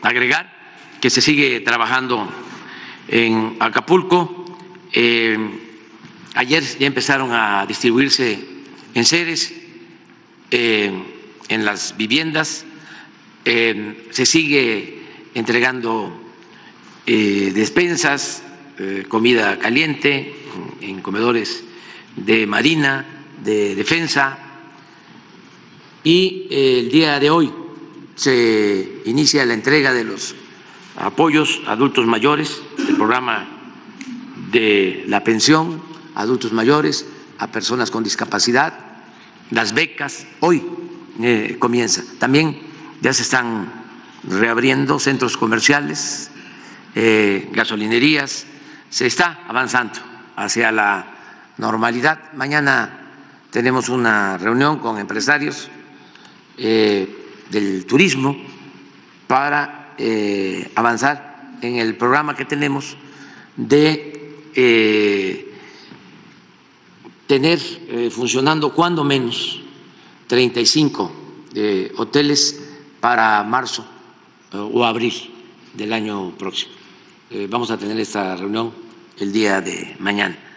agregar que se sigue trabajando en Acapulco. Ayer ya empezaron a distribuirse enseres en las viviendas, se sigue entregando despensas, comida caliente en comedores de Marina, de Defensa, y el día de hoy se inicia la entrega de los apoyos a adultos mayores, el programa de la pensión a adultos mayores, a personas con discapacidad, las becas, hoy comienza. También ya se están reabriendo centros comerciales, gasolinerías, se está avanzando hacia la normalidad. Mañana tenemos una reunión con empresarios del turismo para avanzar en el programa que tenemos de tener funcionando cuando menos 35 hoteles para marzo o abril del año próximo. Vamos a tener esta reunión el día de mañana.